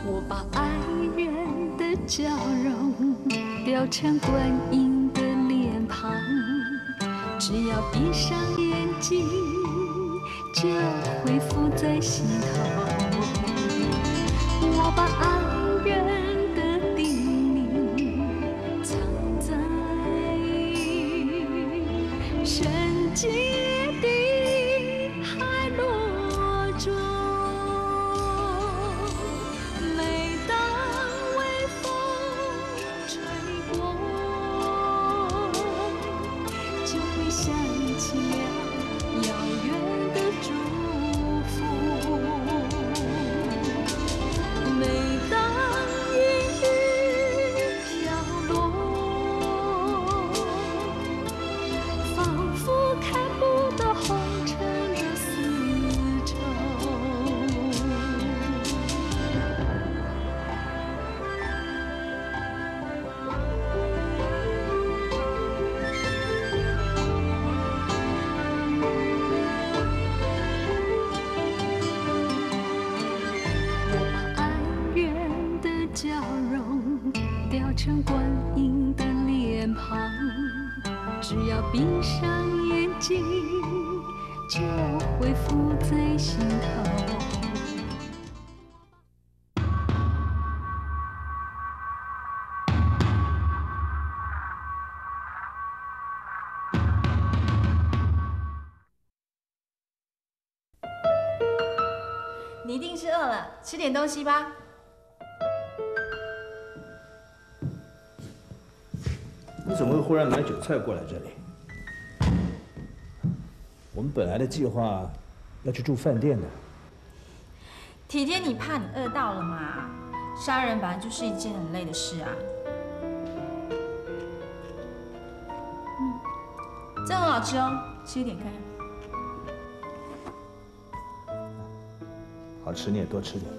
我把爱人的笑容雕成观音的脸庞，只要闭上眼睛，就会浮在心头。我把爱人的叮咛藏在深界的海螺中。每当微风吹过，就会想起了遥远的祝福。每当云雨飘落，仿佛看不到红尘的丝绸。笑容雕成观音的脸庞，只要闭上眼睛，就会浮在心头。 你一定是饿了，吃点东西吧。 你怎么会忽然买酒菜过来这里？我们本来的计划要去住饭店的。 体贴你，怕你饿到了嘛？杀人本来就是一件很累的事啊。这很好吃哦，吃一点看看。 好吃你也多吃点。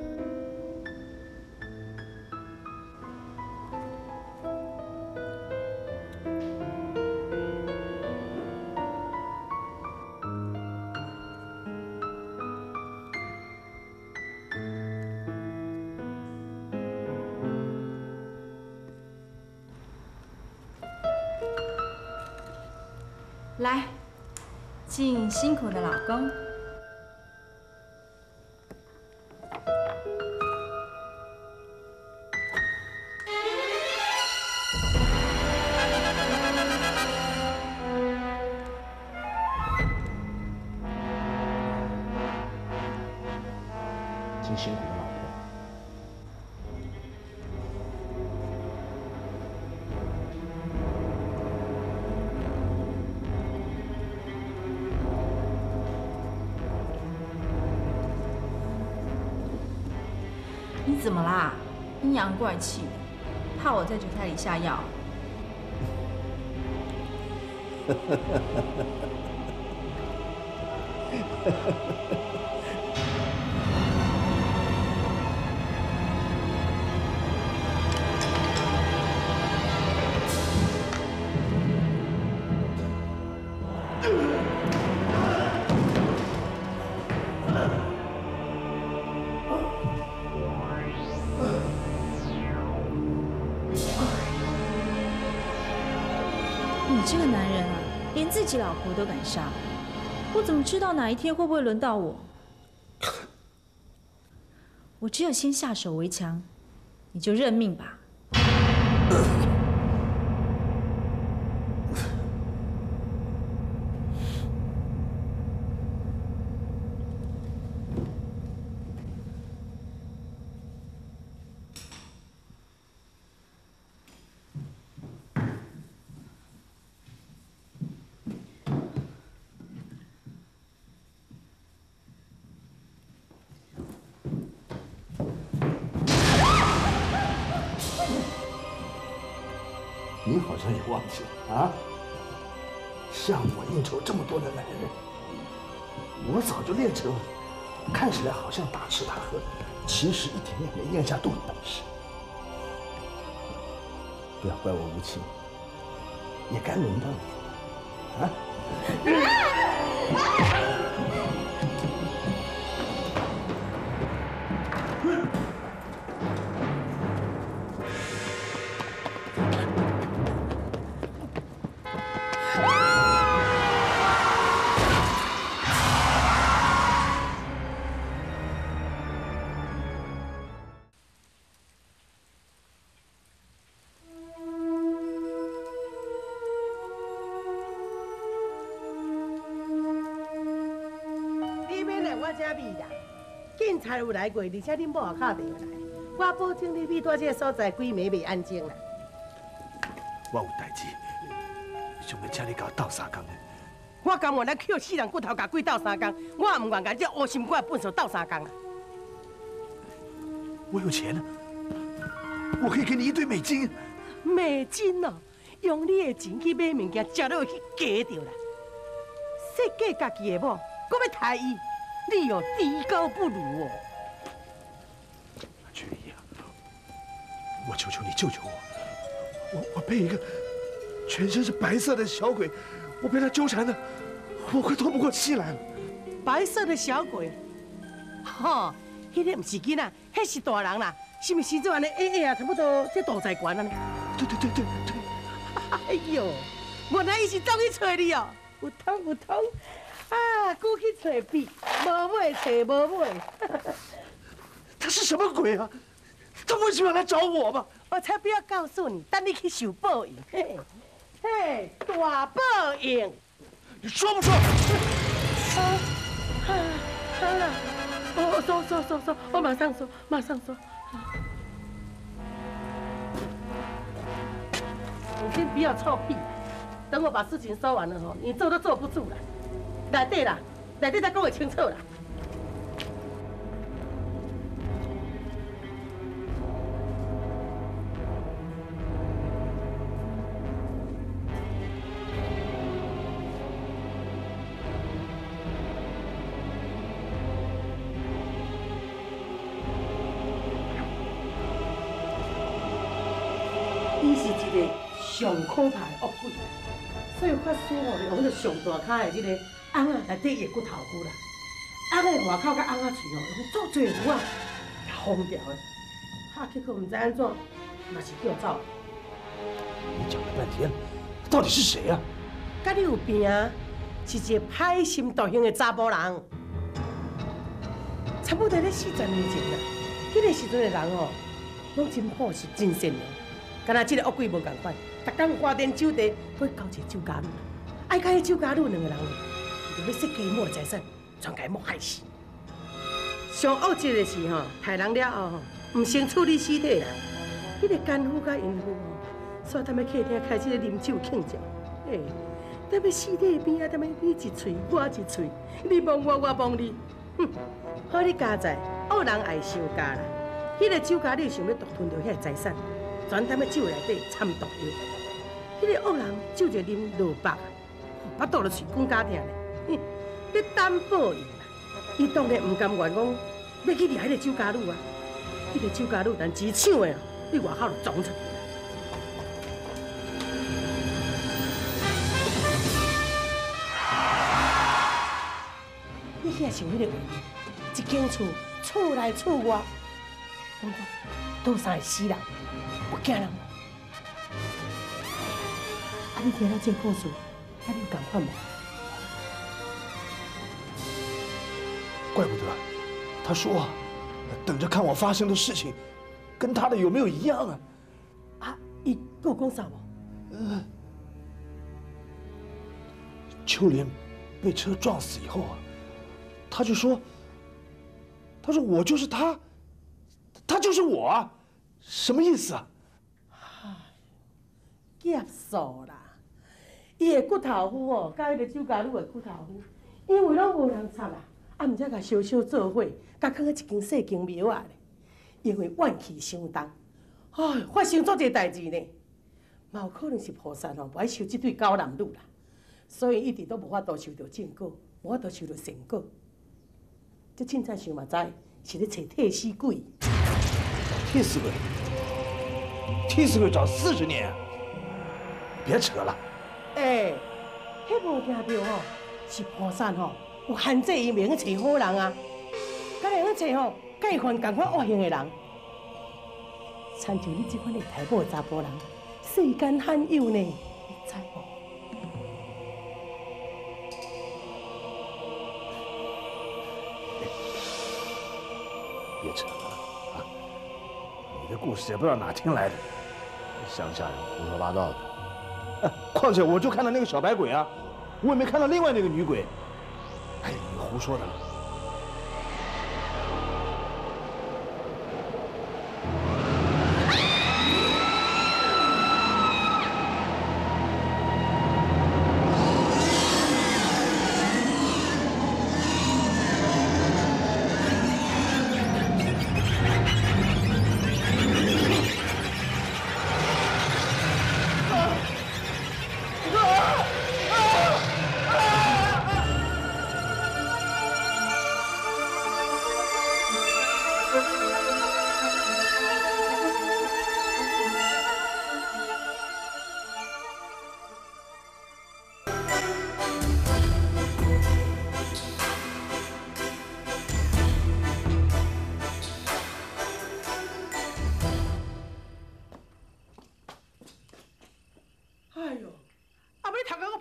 来，敬辛苦的老公。 敬辛苦的老婆。 你怎么啦？阴阳怪气的，怕我在酒菜里下药？ 你这个男人啊，连自己老婆都敢杀，我怎么知道哪一天会不会轮到我？我只有先下手为强，你就认命吧。 你好像也忘记了啊！像我应酬这么多的男人，我早就练成了看起来好像大吃大喝，其实一点也没咽下肚的本事。不要怪我无情，也该轮到你了啊！ 我这米啦，警察有来过，而且恁某也敲电话来，我保证你米在这个所在几暝袂安静啦。 我有代志，想要请你甲我斗3工。 我甘愿来捡死人骨头，甲鬼斗3工，我也唔愿甲这乌心肝笨手斗3工啦。 我有钱啊，我可以给你1堆美金。 美金哦，用你的钱去买物件，食落去假着啦。设计家己的某，搁要杀伊，你哦低高不如哦。 菊姨啊，我求求你救救我！我被一个全身是白色的小鬼，我被他纠缠的，我快透不过气来了。 白色的小鬼，吼，迄个唔是囡仔，迄是大人啦。是毋是做安尼啊？差不多这大财官啊呢？ 对。 哎呦，原来伊是走去找你哦，有通啊，估去找笔，无尾找无尾。 他是什么鬼啊？他为什么要来找我嘛？ 我才不要告诉你，等你去受报应。嘿，大报应！ 你说不说？ 好了，说，我马上说。你先不要臭屁，等我把事情说完了吼，你坐都坐不住了。内底啦，内底再讲会清楚啦。伊是一个上可怕的恶鬼，所以法师吼用迄个上大卡的这个翁仔内底伊的骨头骨啦，翁的外口甲翁仔喙吼用足侪符啊，封掉的。结果唔知安怎，嘛是叫走。 你讲了半天，到底是谁啊？ 甲你有病啊？是一个歹心毒性的查甫人。差不多咧40年前啦，迄个时阵的人吼，拢真好，是真善良。敢若这个恶鬼无共款，逐天花天酒地，去交一个酒家女，爱甲迄酒家女2个人，就要设计某的财产，全家某害死。上恶极的是吼，害人了后吼，唔先处理尸体啦。迄个奸夫甲淫妇吼，煞踮咧客厅开始咧啉酒庆祝，踮咧尸体边啊，踮咧你一喙我一喙，你望我，我望你，好你家在，恶人爱相加啦。迄个酒家女想要独吞着遐个财产。全踮咧酒内底掺毒药，迄个恶人酒就啉落腹，腹肚就喙滚甲疼咧，咧等报应啦。伊当然唔甘愿讲要去掠迄个酒家女啊，迄个酒家女但钱抢的，你外口就撞出去啦。你遐想迄个画面，一间厝，厝内厝外，感觉倒三个死人。有惊人无？你听到这故事，甲你有同款无？ 怪不得，他说等着看我发生的事情，跟他的有没有一样啊？ 伊有讲啥无？ 秋莲被车撞死以后啊，他说我就是他，他就是我啊，什么意思啊？ 结束啦！伊的骨头夫哦，甲迄个酒家女的骨头夫，因为拢无人插啦，毋则甲烧做伙，甲放喺一间小间庙啊咧。因为怨气伤重，发生足侪代志呢。嘛有可能是菩萨哦，不爱收这对狗男女啦，所以一直都无法度受到正果，无法度受到善果。这凊彩想嘛知，是咧找替死鬼。 替死鬼？替死鬼找40年啊！别扯了！ 迄无听到吼，是菩萨吼有限制伊免去找好人啊，敢会去找吼介犯同款恶行的人，参像你这款的太保查甫人，世间罕有呢，你知无？ 别扯了啊！你的故事也不知道哪听来的，乡下人胡说八道的。况且我就看到那个小白鬼啊，我也没看到另外那个女鬼。哎，你胡说的了。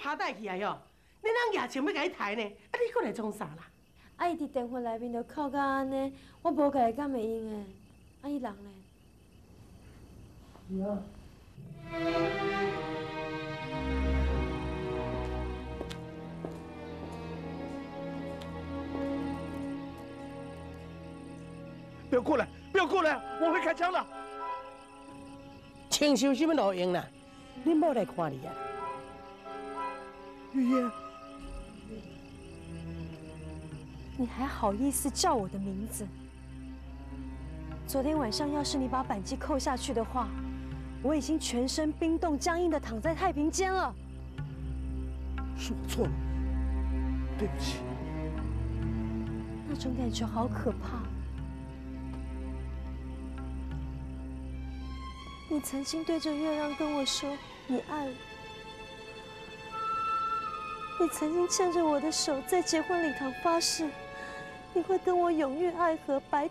卡带去啊哟！恁人夜前要甲伊抬呢，啊你过来创啥啦？ 啊伊伫电话内面就哭甲安尼，我无甲伊敢会用诶。啊伊人咧？ 是啊。 不要过来，不要过来，我会开枪的。 清修什么路用啦？恁某来看你啊！ 玉燕， 你还好意思叫我的名字？昨天晚上要是你把扳机扣下去的话，我已经全身冰冻僵硬的躺在太平间了。 是我错了，对不起。 那种感觉好可怕。你曾经对着月亮跟我说你爱我，你曾经牵着我的手在结婚礼堂发誓，你会跟我永浴爱河，白。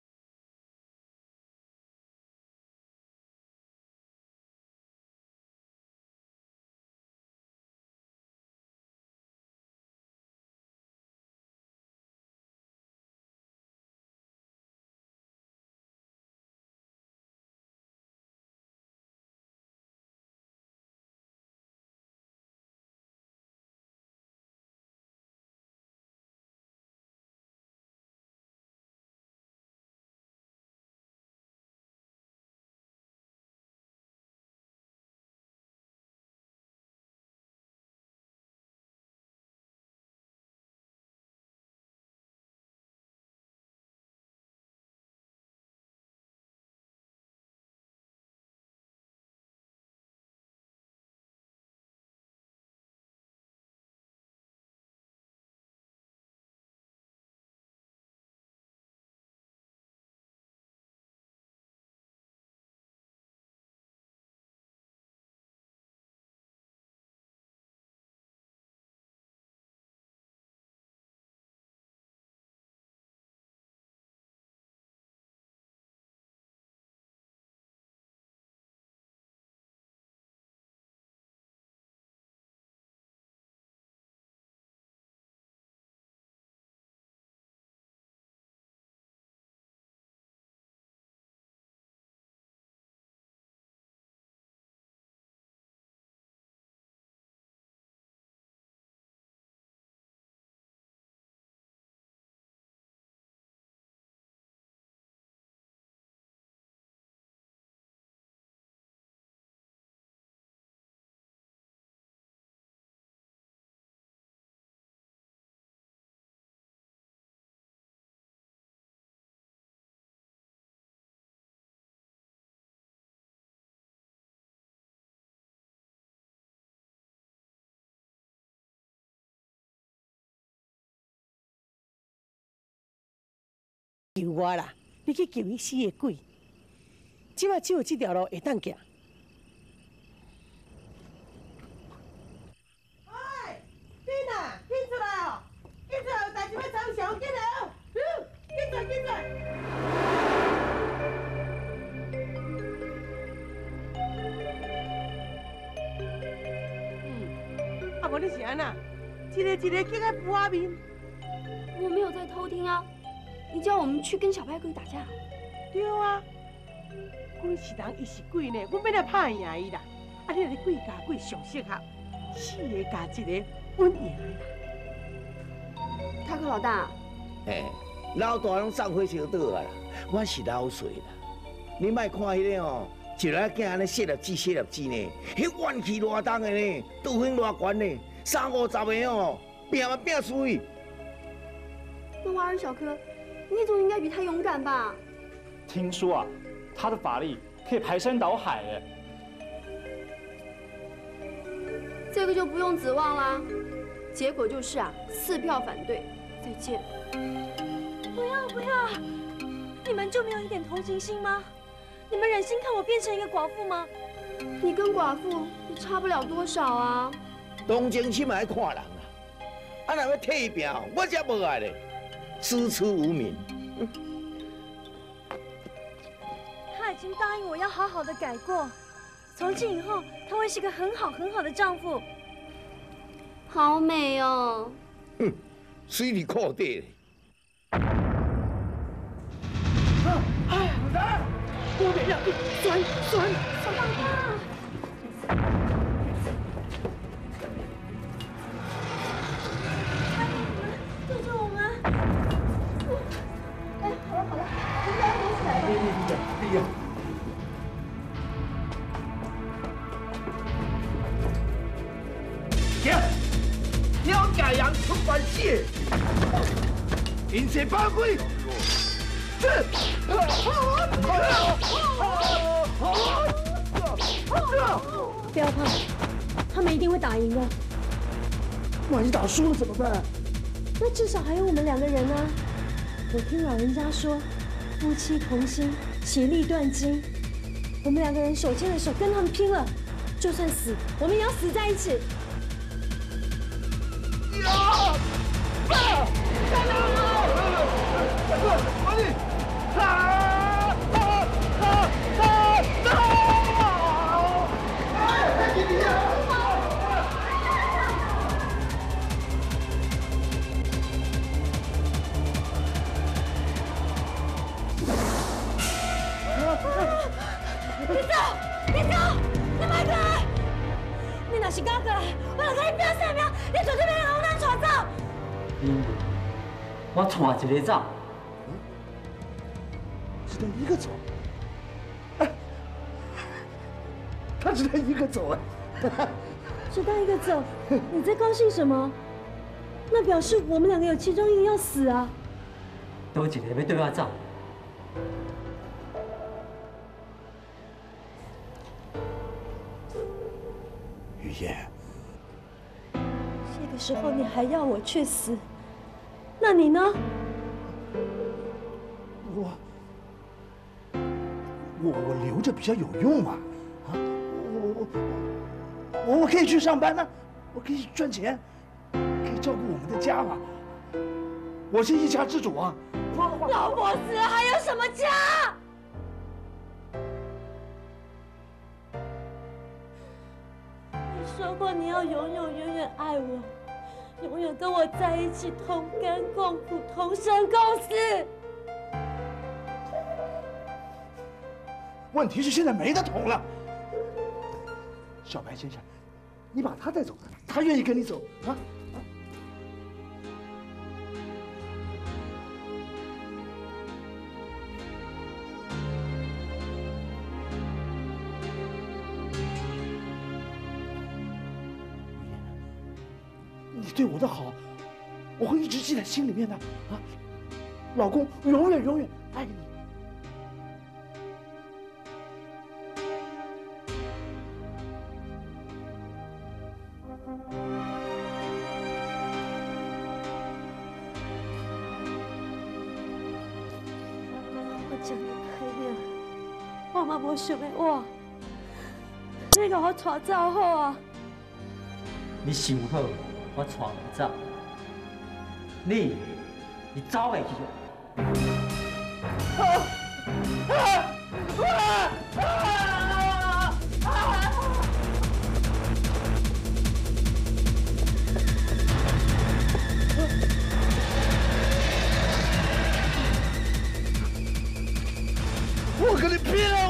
救我啦！你去救伊死的鬼！即马只有这条路会当行。哎，你呐，紧出来哦！紧出来，有代志要找上，紧来哦！紧出来，紧出来！啊无你是安那？一个叫个扑我面。 我没有在偷听啊。你叫我们去跟小白鬼打架？ 对啊，鬼是人，伊是鬼呢，阮要来拍赢伊啦。啊，你若咧鬼加鬼上适合，四个加一个稳赢的啦。 塔克老大， 老大拢送火烧倒啊啦，我是老岁啦。你莫看迄个哦，一个囝安尼泄粒子呢，迄怨气偌重的呢，道行偌悬呢，30-50个哦，拼嘛拼死伊。 那蛙儿小哥。你总应该比他勇敢吧？ 听说啊，他的法力可以排山倒海哎。 这个就不用指望啦。结果就是啊，4票反对，再见。 不要不要！你们就没有一点同情心吗？你们忍心看我变成一个寡妇吗？ 你跟寡妇也差不了多少啊。 同情心嘛爱看人啊，啊若要替伊拼，我才无爱咧。师出无名。 他已经答应我要好好的改过，从今以后他会是个很好的丈夫。 好美哦！ 哼，水里裤底。 我袂要紧，转爸爸。 救救我们！哎，好了，你不要躲起来了。 哎呀！行，鸟家羊出关系，银色八龟，这。 不要怕，他们一定会打赢的。 万一打输了怎么办？ 那至少还有我们2个人啊！我听老人家说，夫妻同心，其利断金。我们2个人手牵着手跟他们拼了，就算死，我们也要死在一起。你莫过来！你若是敢过来，我就甲你拼性命！你绝对别让咱带走！ 我带一个走。 只能一个走。哎，他只能一个走哎。 只带一个走，你在高兴什么？那表示我们2个有其中一个要死啊！ 多一个要对我走。 雨燕， 这个时候你还要我去死？那你呢？ 我留着比较有用嘛，啊，我可以去上班呢，我可以赚钱，可以照顾我们的家嘛。我是一家之主啊。 老婆死了还有什么家？你说过你要永远爱我，永远跟我在一起，同甘共苦，同生共死。 问题是现在没得同了。小白先生，你把他带走，他愿意跟你走啊？你对我的好，我会一直记在心里面的啊！老公，永远爱你。 我嘛无想要活，你甲我带走好啊！ 你想好，我带你走。你走袂去我跟你拼了！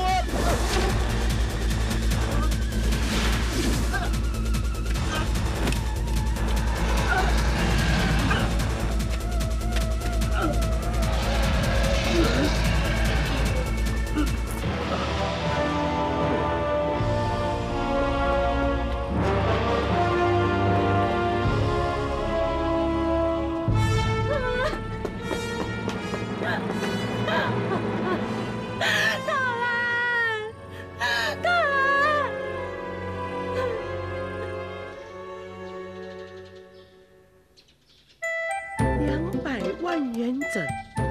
200万元整。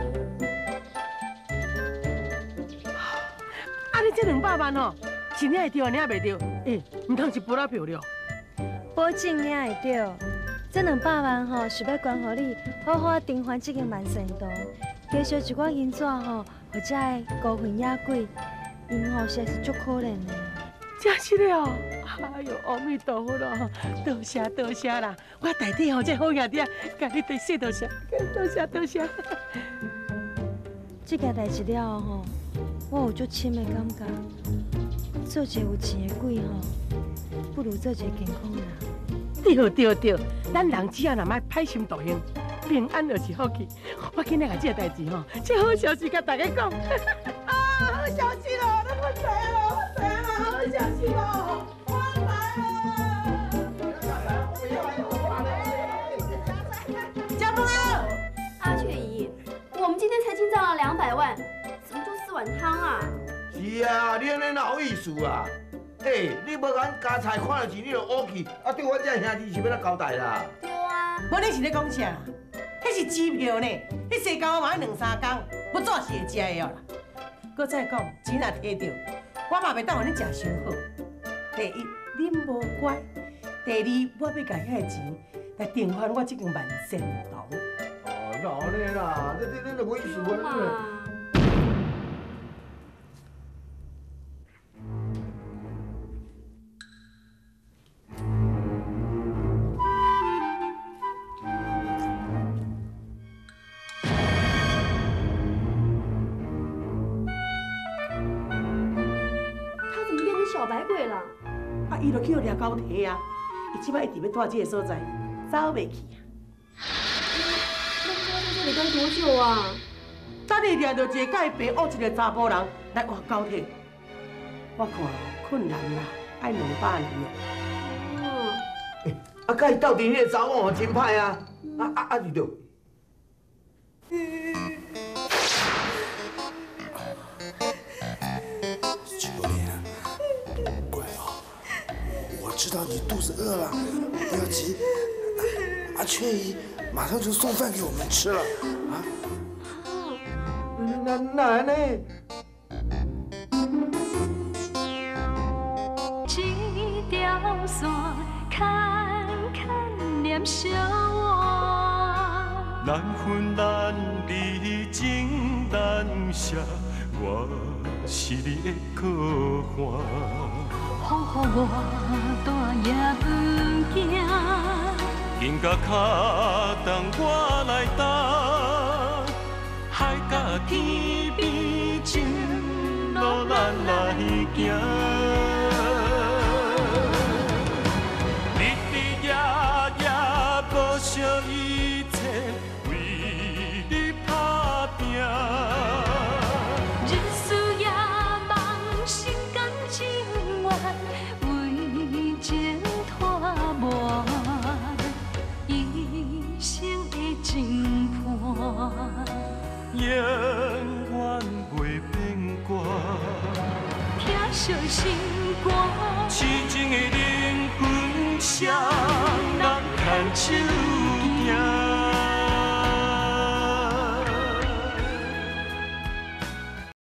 啊，你这200万哦，是领会到，领袂到？唔通是补了票了？ 保证领会到。这200万吼，是要关乎你好好偿还这个万善堂，加上一寡银纸吼，或者孤魂野鬼，因吼实在是足可怜的。 真是的哦！哎呦，阿弥陀佛咯，多谢多谢啦！我代替吼这好兄弟啊，甲你对谢多谢，多谢多谢。 这件代志了后，我有足深的感觉，做一个有钱的鬼吼，不如做一个健康的人。 对对对，咱人只要若莫歹心大行，平安就是福气。我今日甲这个代志吼，这好消息甲大家讲。啊，好消息咯！咱发财咯，发财啦！好消息咯，发财咯！家母啊， 阿雀姨，我们今天才进账了200万，怎么就4碗汤啊？ 是啊，你安尼哪有意思啊？你无甲咱家财看了钱，你就乌去，啊，对我这兄弟是要哪交代啦？ 对啊。 无你是咧讲啥？迄是支票呢，迄生交我嘛要2、3天，不怎是会食的哦啦。搁再讲，钱若摕到，我嘛袂当互你食伤好。第一，恁无乖；第二，我要甲遐个钱来偿还我这间万仙堂。 哦，哪安尼啦？你就无意思啊？ 小白鬼了， 啊，伊就去互掠狗摕啊！伊即摆一直要住这个所在，走袂去啊！ 那他在这里待多久啊？ 等你掠到一个甲伊爸恶一个查甫人来换狗摕，我看困难啦，爱200年啊！ 啊，甲伊斗阵迄个查某真歹啊！就对。 知道你肚子饿了，不要急。阿雀姨马上就送饭给我们吃了啊！ 那呢？ 一条线，坎坎念相望。 难分难离情难舍，我是你的靠岸。 风雨我大也不惊， 紧甲脚动我来担，海角天边情路咱来行，日日夜夜无惜一切为你打拼。永远袂变卦， 听小心歌， 痴情的灵魂声，人牵手